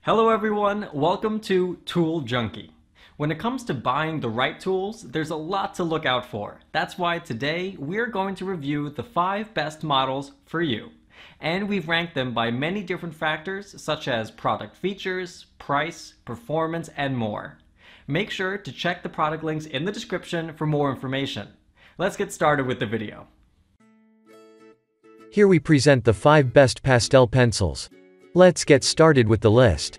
Hello everyone, welcome to Tool Junkie. When it comes to buying the right tools, there's a lot to look out for. That's why today we're going to review the 5 best models for you. And we've ranked them by many different factors such as product features, price, performance, and more. Make sure to check the product links in the description for more information. Let's get started with the video. Here we present the 5 best pastel pencils. Let's get started with the list.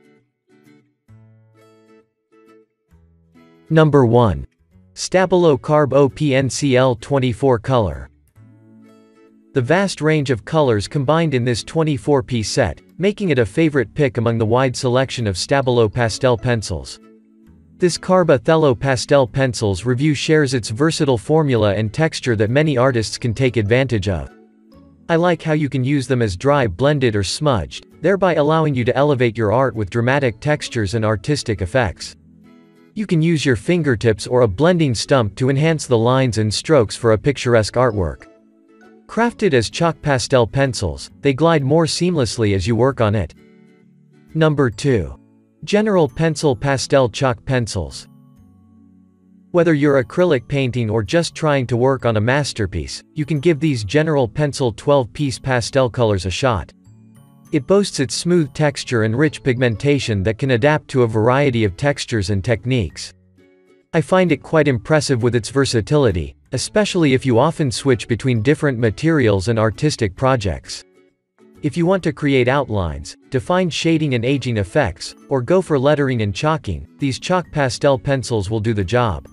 Number 1. Stabilo Carb OPNCL 24 Color. The vast range of colors combined in this 24-piece set, making it a favorite pick among the wide selection of Stabilo pastel pencils. This Carb Othello pastel pencils review shares its versatile formula and texture that many artists can take advantage of. I like how you can use them as dry, blended, or smudged, thereby allowing you to elevate your art with dramatic textures and artistic effects. You can use your fingertips or a blending stump to enhance the lines and strokes for a picturesque artwork. Crafted as chalk pastel pencils, they glide more seamlessly as you work on it. Number 2. General Pencil Pastel Chalk Pencils. Whether you're acrylic painting or just trying to work on a masterpiece, you can give these General Pencil 12-piece pastel colors a shot. It boasts its smooth texture and rich pigmentation that can adapt to a variety of textures and techniques. I find it quite impressive with its versatility, especially if you often switch between different materials and artistic projects. If you want to create outlines, define shading and aging effects, or go for lettering and chalking, these chalk pastel pencils will do the job.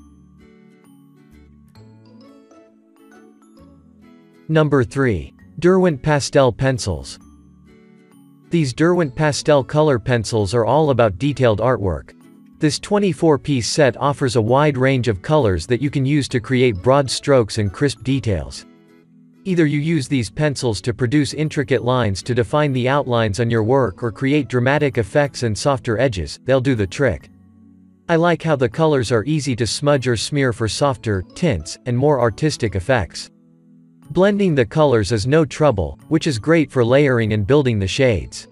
Number 3. Derwent Pastel Pencils. These Derwent pastel color pencils are all about detailed artwork. This 24-piece set offers a wide range of colors that you can use to create broad strokes and crisp details. Either you use these pencils to produce intricate lines to define the outlines on your work or create dramatic effects and softer edges, they'll do the trick. I like how the colors are easy to smudge or smear for softer tints and more artistic effects. Blending the colors is no trouble, which is great for layering and building the shades.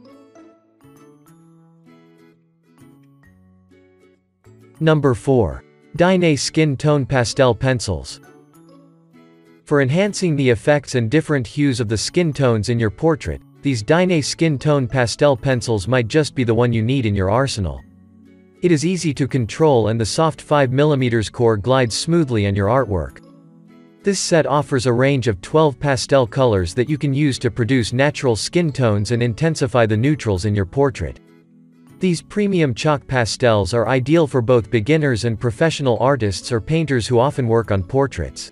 Number 4. Dine Skin Tone Pastel Pencils. For enhancing the effects and different hues of the skin tones in your portrait, these Dine Skin Tone Pastel Pencils might just be the one you need in your arsenal. It is easy to control and the soft 5mm core glides smoothly on your artwork. This set offers a range of 12 pastel colors that you can use to produce natural skin tones and intensify the neutrals in your portrait. These premium chalk pastels are ideal for both beginners and professional artists or painters who often work on portraits.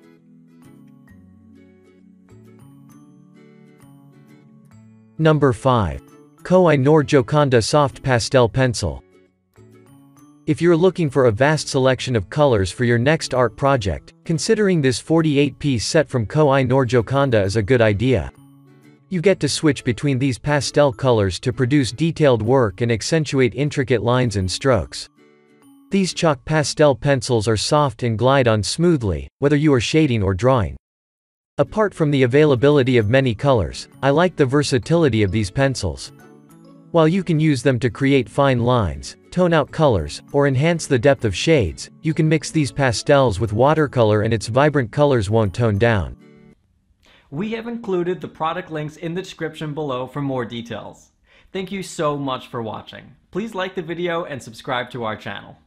Number 5. Koh-i-Noor Gioconda Soft Pastel Pencil. If you're looking for a vast selection of colors for your next art project, considering this 48-piece set from Koh-i-Noor Gioconda is a good idea. You get to switch between these pastel colors to produce detailed work and accentuate intricate lines and strokes. These chalk pastel pencils are soft and glide on smoothly, whether you are shading or drawing. Apart from the availability of many colors, I like the versatility of these pencils. While you can use them to create fine lines, tone out colors, or enhance the depth of shades, you can mix these pastels with watercolor and its vibrant colors won't tone down. We have included the product links in the description below for more details. Thank you so much for watching. Please like the video and subscribe to our channel.